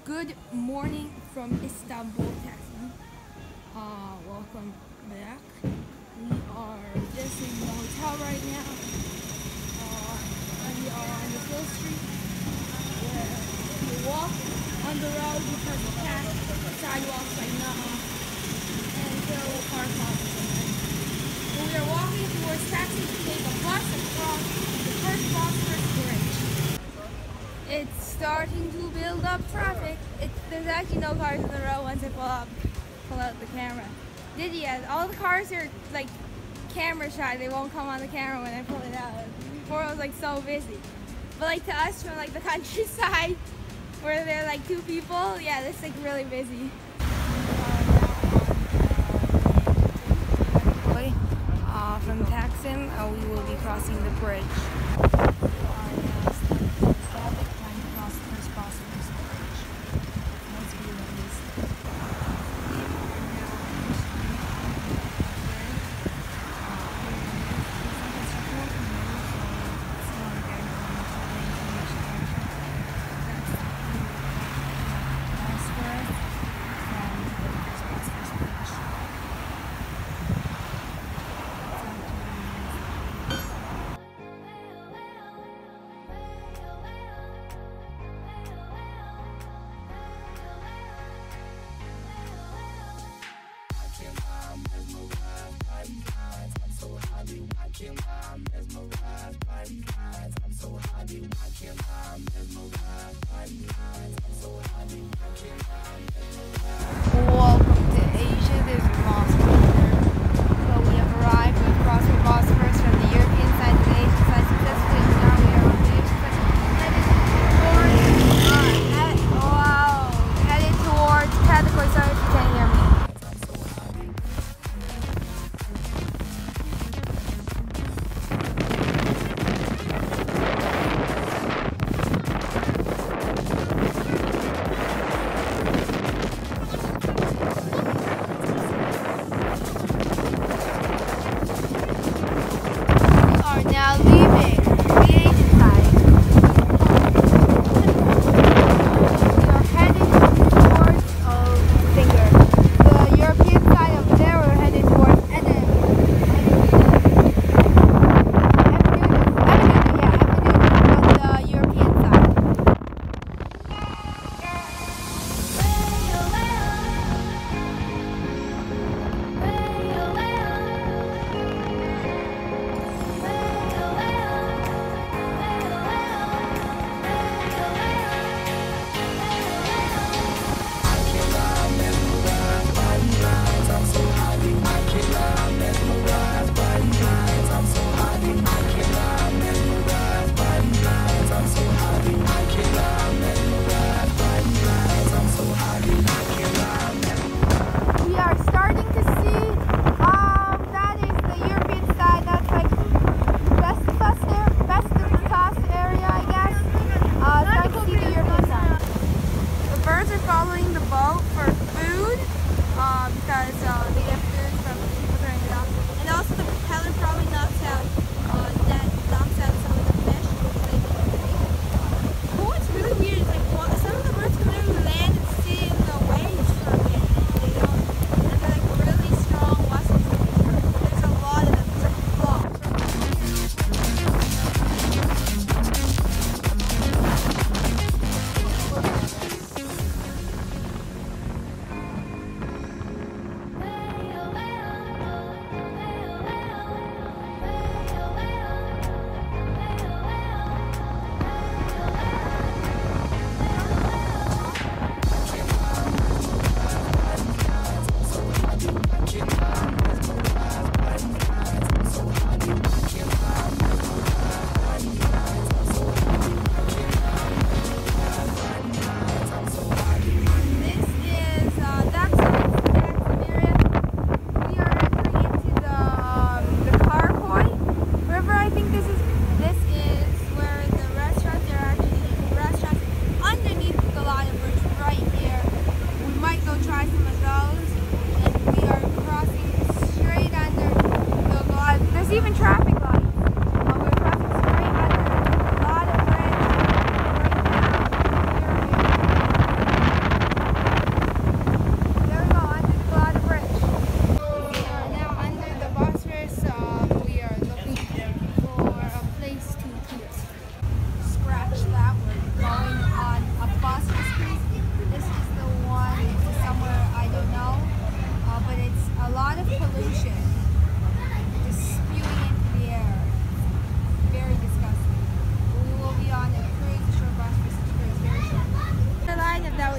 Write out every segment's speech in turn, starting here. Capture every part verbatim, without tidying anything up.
Good morning from Istanbul, Turkey. Uh, welcome back. We are just in the hotel right now. Uh, and we are on the Hill Street where you walk on the road because the path sidewalks like nothing. And so the car parks. So we are walking towards taxi to take a bus across the first Bosphorus Bridge. It's starting to build up traffic. It, there's actually no cars in the road once I pull up, pull out the camera. Did you? All the cars are like camera shy. They won't come on the camera when I pull it out. Before it was like so busy. But like to us from like the countryside, where there are like two people, yeah, it's like really busy. Uh, from Taksim, uh, we will be crossing the bridge. Welcome to Asia. There's a mosque there. So we have arrived. We've crossed the Bosphorus from the European side to the Asian side successfully. Now we are on the Asian side. Headed towards, uh, head, wow, headed towards Category. Sorry if you can't hear me. Now leaving the Asian side. We are heading towards oh, finger. The European side of there we're headed towards Edim. Edim, yeah, Edim on the European side. Following the boat for food uh, because uh, they get food from people turning it off. And also the propeller probably knocks out uh, that knocks out some of the fish. But what's really weird is like what, some of the birds can literally land and sit in the waves for a bit. And they don't. And they're like really strong mussels. There's a lot of them. It's like blocks. Hey!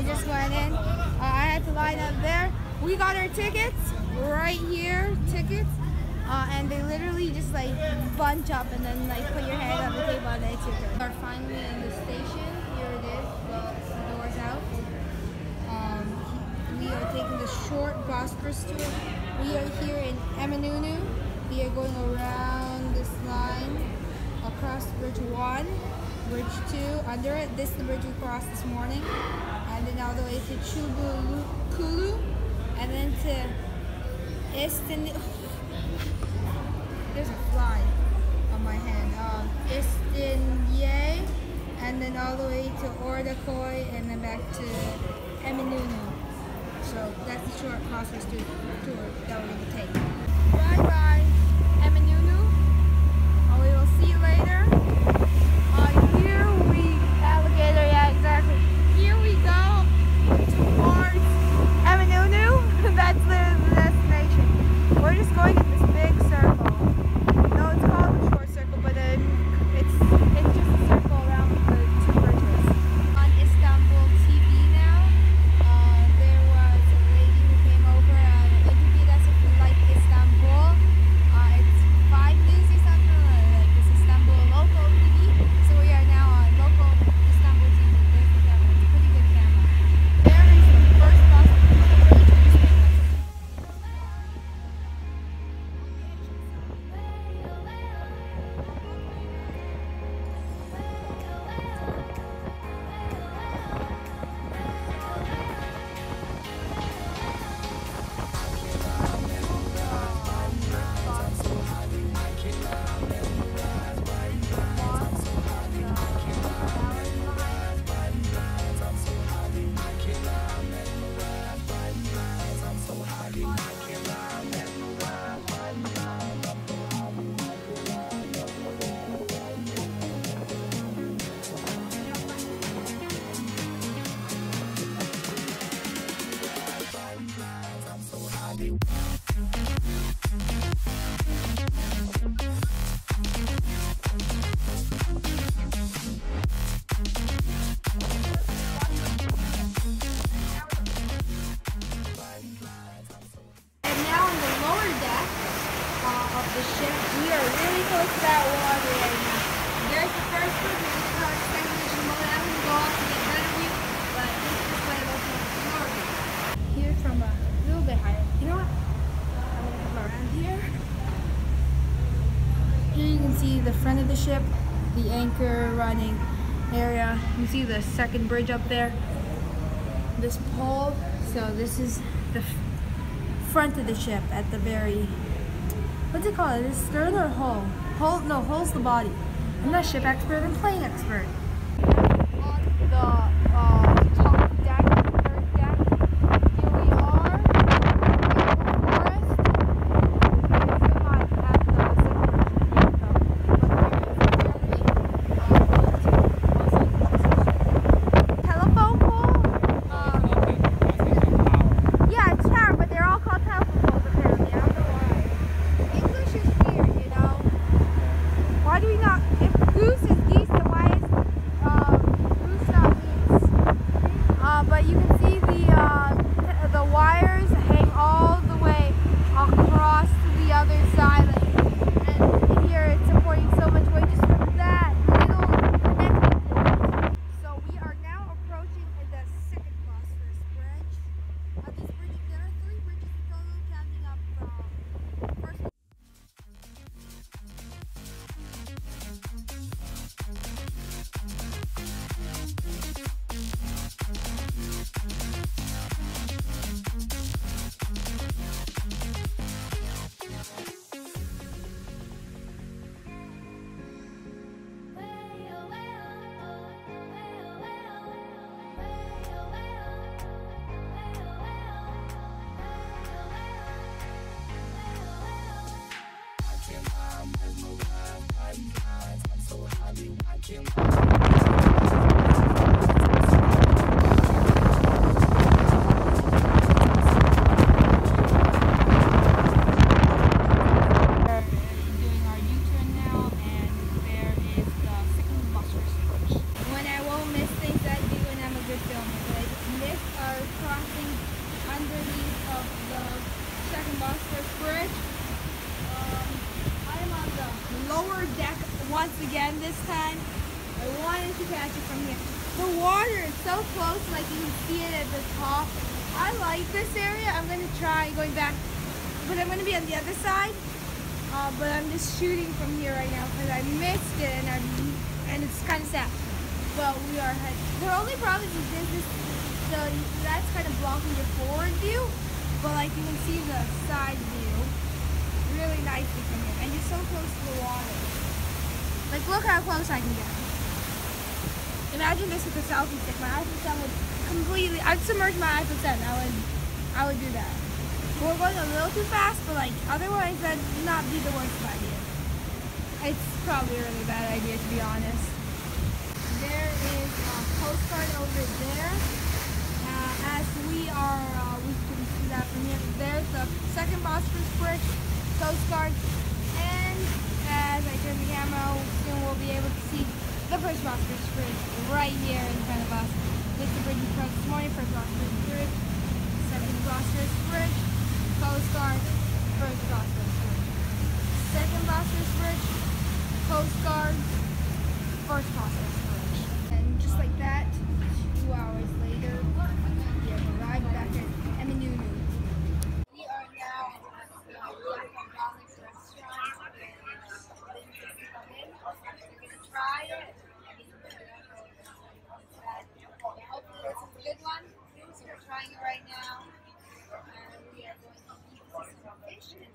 we just went in. Uh, I had to line up there. We got our tickets right here, tickets. Uh, and they literally just like bunch up and then like put your hand on the table and they took it. We are finally in the station. Here it is. Well, the door's out. Um, we are taking the short Bosporus tour. We are here in Eminönü. We are going around this line, across Bridge one, Bridge two, under it. This is the bridge we crossed this morning. And then all the way to Çubukkulu. And then to Istin. There's a fly on my hand. Um, İstinye, and then all the way to Ortaköy, and then back to Eminönü. So that's the short Bosporus tour that we're going to take. Bye bye, Eminönü. Uh, we will see you later. Uh, here we, alligator, yeah, exactly. Here we go towards Eminönü. That's literally the destination. We're just going in this big circle. No, it's called the short circle, but then it's it's just a circle around the two bridges. On Istanbul T V now, uh, there was a lady who came over and interviewed us if we like Istanbul. Uh, it's five news or something, like this Istanbul local T V. So we are now on local Istanbul T V. There's the camera. It's a pretty good camera. There is the first bus. The ship. We are really close to that water right now. There's the first one. This is our second mission. We're going to go off to get better view, but this is this way goes to Norway. Here from a little bit higher. You know what? I'm going to come around here. Here you can see the front of the ship, the anchor running area. You see the second bridge up there. This pole. So this is the front of the ship at the very, what's it called? Is it stern or hull? Hull? No, hull's the body. I'm not a ship expert, I'm plane expert. On the uh, top deck, third deck, here we are in the forest. It's still not at the second though. Telephone pole? Um, yeah, it's tower, but they're all called telephone poles apparently. I don't know why. English is weird, you know? Why do we not, if goose is geese, then why is um, goose not geese? second Bosphorus Bridge. Um, I am on the lower deck once again this time. I wanted to catch it from here. The water is so close, like you can see it at the top. I like this area. I'm going to try going back, but I'm going to be on the other side. Uh, but I'm just shooting from here right now because I missed it, and, I'm, and it's kind of sad. But we are heading. The only problem is this, this so that's kind of blocking your forward view, but like you can see the side view really nicely from here, and you're so close to the water. Like, look how close I can get. Imagine this with a selfie stick. My iPhone seven would completely, I'd submerge my iPhone seven. I would, I would do that. We're going a little too fast, but like otherwise that'd not be the worst idea. It's probably a really bad idea, to be honest. There is a Coast Guard over there. Uh, as we are, uh, we can see that from here. There's the second Bosphorus Bridge, Coast Guard, and as I turn the camera, soon we'll be able to see the first Bosphorus Bridge right here in front of us. This is the bridge we crossed this morning, first Bosphorus Bridge, second Bosphorus Bridge, Coast Guard, first Bosphorus Bridge, second Bosphorus Bridge, Coast Guard, first Bosphorus Bridge. And just like that, two hours later, we have arrived back at Eminunu. We are now at the Black Alex restaurant. We're going to try it. Hopefully this is a good one. So we're trying it right now. And we are going to eat some fish and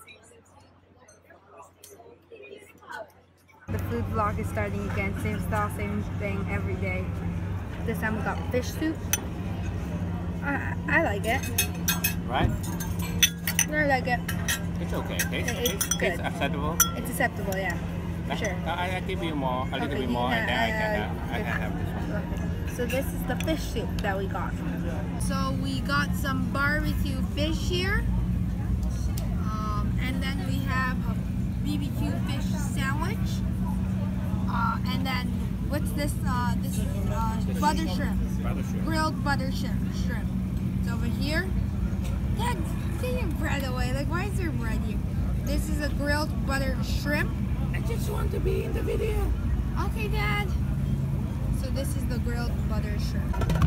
some. The food vlog is starting again. Same style, same thing every day. This time we got fish soup. I, I like it. Right? I like it. It's okay. It's, It's it's, good. it's acceptable. It's acceptable, yeah. For sure. I, I give you more, a little Okay, bit you more, can- and then I can, uh, uh, I can have this one. Okay. So this is the fish soup that we got. So we got some barbecue fish here. Um, and then we have a B B Q fish sandwich. Uh, and then what's this? Uh, this is uh, butter shrimp. Butter shrimp. Grilled butter shrimp. Shrimp. It's over here. Dad, take your bread away. Like, why is there bread here? This is a grilled butter shrimp. I just want to be in the video. Okay, Dad. So this is the grilled butter shrimp.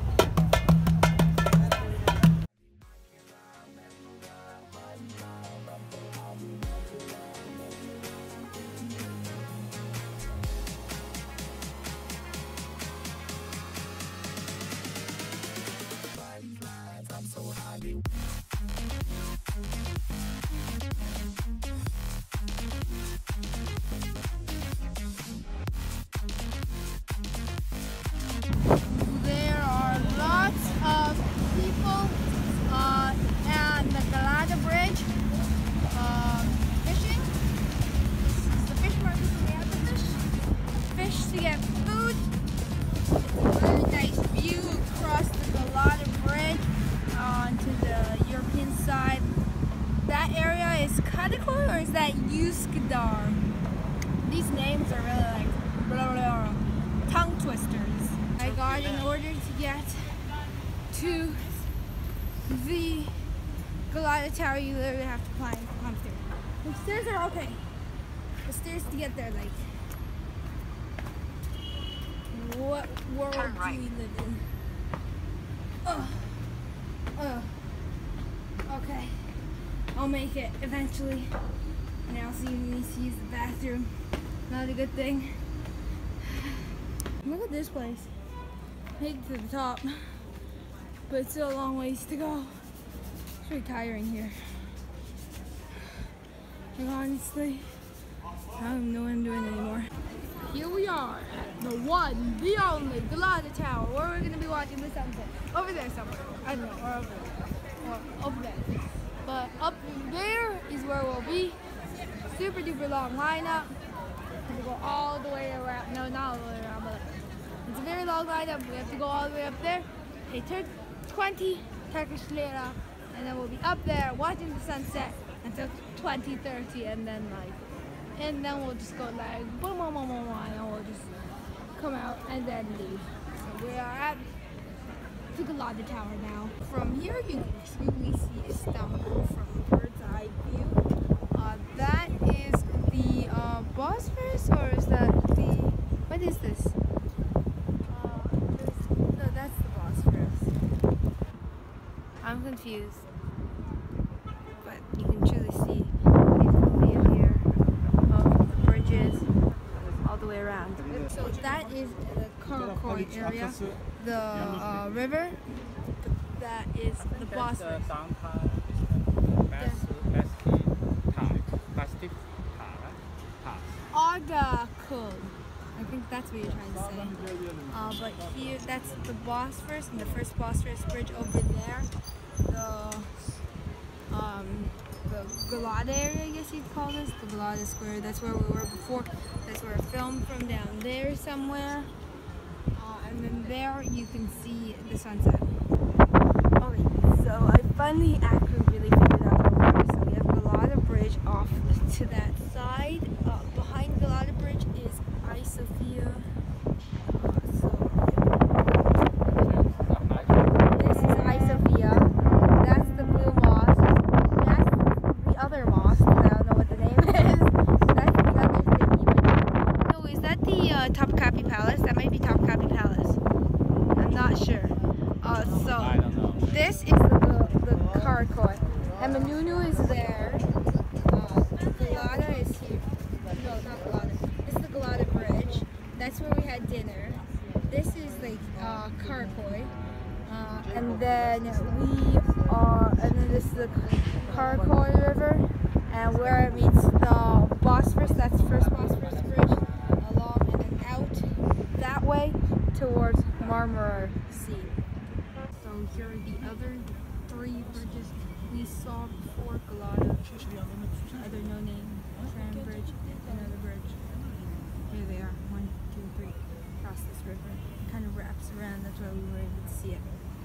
There are lots of people uh, at the Galata Bridge uh, fishing. This is the fish market where they have the fish. Fish to get food. It's a very nice view across the Galata Bridge onto the European side. That area is Kadikor, or is that Uskadar? These names are really like blah, blah, blah, tongue twisters. I got in order to get to the Galata Tower, you literally have to climb climb stairs. The stairs are okay. The stairs to get there, like, what world do we live in? Ugh. Ugh. Okay. I'll make it eventually. Now see me to use the bathroom. Not a good thing. Look at this place. Made it to the top, but it's still a long ways to go. It's pretty tiring here. And honestly, I don't know what I'm doing anymore. Here we are at the one, the only Galata Tower, where we're gonna be watching the sunset. Over there somewhere. I don't know, or over there. Or over there. But up there is where we'll be. Super duper long lineup. We go all the way around. No, not all the way around, but it's a very long lineup. We have to go all the way up there. Pay twenty Turkish lira, and then we'll be up there watching the sunset until twenty thirty, and then like, and then we'll just go like boom, boom, boom, boom, and then we'll just come out and then leave. So we are at the Galata Tower now. From here, you can truly see Istanbul from a bird's side view. Uh, that is the uh, Bosphorus, or is that the, what is this? Uh, this no, that's the Bosphorus. I'm confused, but you can truly see the view here of the bridges all the way around. So that is the Karakoy area, the uh, river. That is the Bosphorus. Argakul. I think that's what you're trying to say. Uh, but here, that's the Bosphorus, and the first Bosphorus bridge over there. The um, the Galata area, I guess you'd call this. The Galata Square. That's where we were before. That's where I filmed from, down there somewhere. Uh, and then there you can see the sunset. Okay, so I finally actually really figured out where we are. So we have Galata Bridge off to that side. Uh, behind Galata Bridge is Hagia Sophia. Uh, so this is Hagia Sophia. That's the Blue Mosque. That's the other mosque. I don't know what the name is. That's the other thingy. No, is that the uh, Topkapi Palace? That might be Topkapi Palace. I'm not sure. Uh, so I don't know. this is the the, the Karakoy. And Menunu is there. Uh, Galata is here. No, not Galata. This is the Galata Bridge. That's where we had dinner. This is like uh, Karakoy. Uh, and then we are, and then this is the Karakoy River. And where it meets the Bosphorus, that's the first Bosphorus Bridge, along and then out that way towards Marmara Sea. So here are the other three bridges we saw before Galata. Other no name, tram bridge, another bridge. Here they are, one, two, three, across this river. It kind of wraps around, that's why we were able to see it.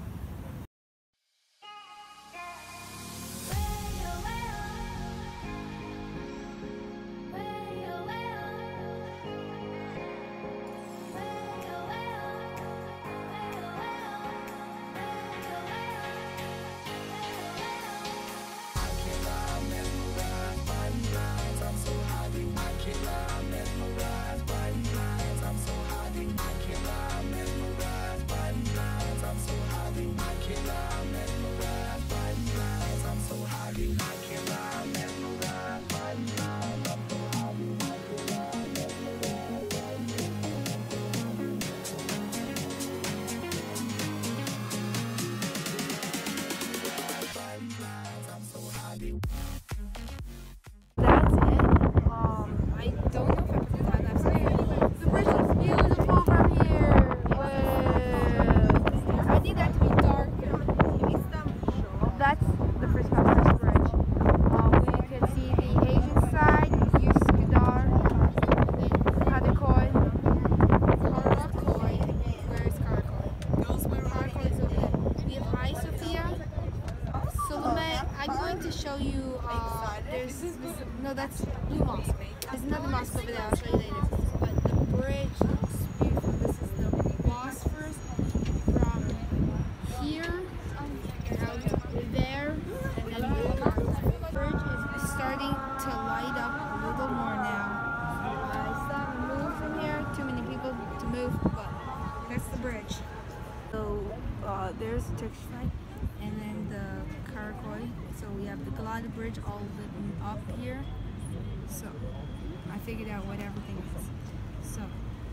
That's it. Um, I don't know if I put the time lapse in. The bridge looks beautiful from here. Wow. I need that to be darker. That's the first Bosphorus bridge. Um, we can see the Asian side, Üsküdar, Kadıköy, Karakoy. Where is Karakoy? Karakoy is over there. We have Hagia Sophia. Solomon, I'm going to show you, uh, there's, this, no, that's Blue Mosque. There's another mosque over there, I'll show you later. But the bridge looks beautiful. This is the Bosphorus from here out there, and then the bridge is starting to light up a little more now. I saw a move from here, too many people to move, but that's the bridge. So uh, there's the Turkish side, and then the Karakoy. So we have the Galata Bridge all lit up here. So I figured out what everything is. So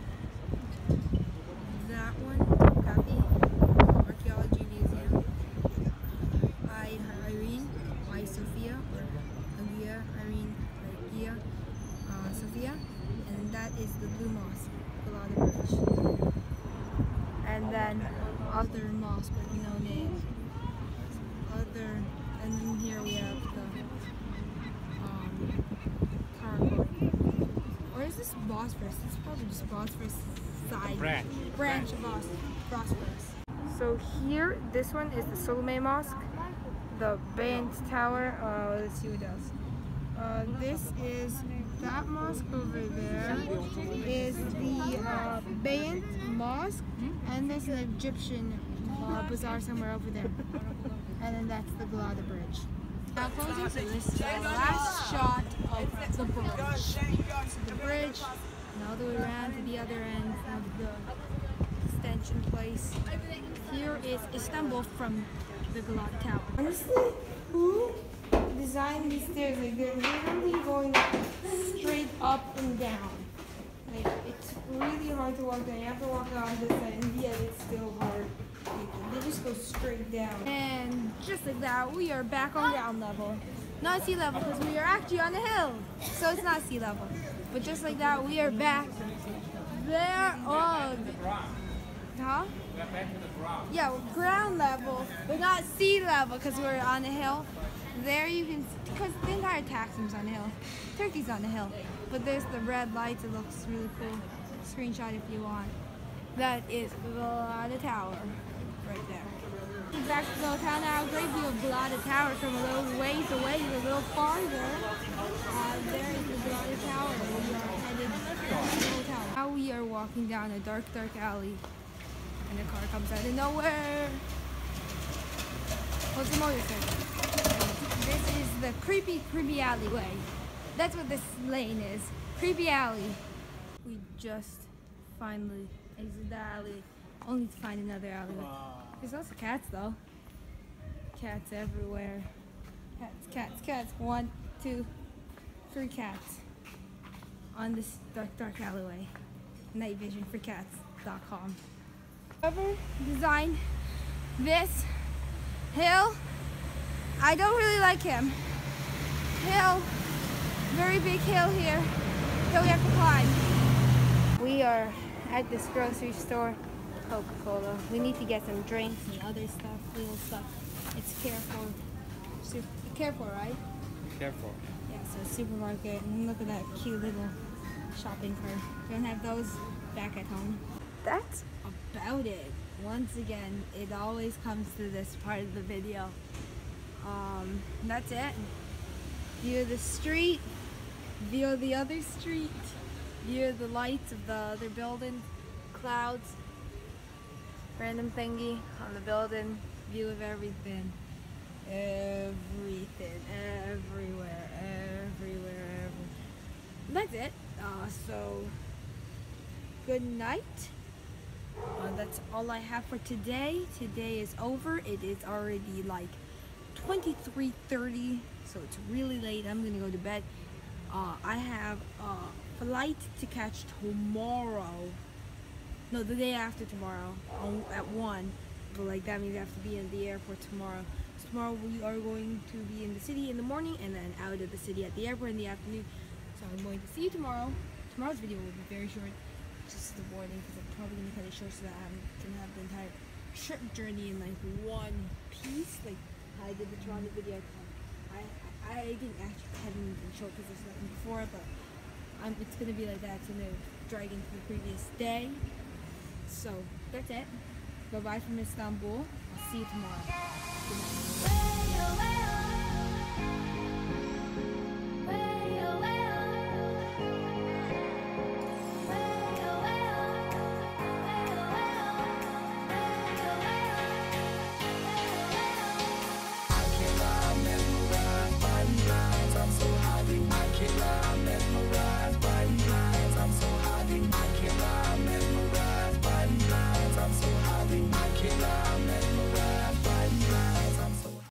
that one, copy, Archaeology Museum by Irene, by Sophia, or Hagia Irene, Hagia uh, Sophia, and that is the Blue Mosque, Galata Bridge. And then other mosque with no name. Other, and then here we have the um, Karakoy. Or is this Bosphorus? It's probably just Bosphorus side. Branch. Branch of Bos Bosphorus. So here, this one is the Solomon Mosque. The Bant Tower, uh, let's see what else. Uh, this is that mosque over there. Is the uh, Bant Mosque, and there's an Egyptian uh, bazaar somewhere over there. And then that's the Galata Bridge. Now closing, so this is the last shot of the bridge. So the bridge, and all the way around to the other end of the extension place. Here is Istanbul from the Galata Tower. Honestly, who designed these stairs? Like they're literally going straight up and down. Like it's really hard to walk down. You have to walk on this side, and yet it's still hard. Like, they just go straight down. And just like that, we are back on ground level. Not sea level, because we are actually on a hill. So it's not sea level. But just like that, we are back there on... Huh? Yeah, ground level, but not sea level, because we're on a hill. There you can... Because the entire Taksim's on a hill. Turkey's on a hill. But there's the red lights. It looks really cool. Screenshot if you want. That is Galata Tower. Right there. Back to the town now. Great view of Galata Tower from a little ways away, a little farther. Uh, there is the Galata Tower. We are headed to the hotel. Now we are walking down a dark, dark alley, and a car comes out of nowhere. What's the motorcycle? This is the creepy, creepy alleyway. That's what this lane is. Creepy alley. We just finally exited the alley, only to find another alleyway. There's also cats though. Cats everywhere. Cats, cats, cats. One, two, three cats on this dark, dark alleyway. night vision for cats dot com. Whoever designed this hill, I don't really like him. Hill, very big hill here. Hill we have to climb. We are at this grocery store. Coca-Cola. We need to get some drinks and other stuff, little stuff. It's Carrefour. Super, Carrefour, right? Careful. Yeah, so supermarket. And look at that cute little shopping cart. Don't have those back at home. That's about it. Once again, it always comes to this part of the video. Um, that's it. View of the street. View of the other street. View of the lights of the other building. Clouds. Random thingy on the building, view of everything, everything, everywhere, everywhere, everywhere. That's it. Uh, so, good night. Uh, that's all I have for today. Today is over. It is already like twenty-three thirty, so it's really late. I'm gonna go to bed. Uh, I have a flight to catch tomorrow. No, the day after tomorrow, on, at one. But like that means I have to be in the airport tomorrow. So tomorrow we are going to be in the city in the morning and then out of the city at the airport in the afternoon. So I'm going to see you tomorrow. Tomorrow's video will be very short, just the boarding, because I'm probably going to cut it short so that I can have the entire trip journey in like one piece. Like I did the Toronto video. I, I, I didn't actually cut it in short because there's nothing before, but I'm, it's going to be like that. It's going to drag into the previous day. So that's it. Bye bye from Istanbul. I'll see you tomorrow. Good night.